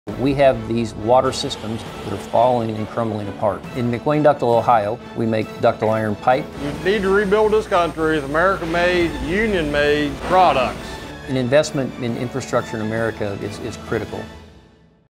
We have these water systems that are falling and crumbling apart. In McWayne Ductile, Ohio, we make ductile iron pipe. We need to rebuild this country with American-made, union-made products. An investment in infrastructure in America is critical.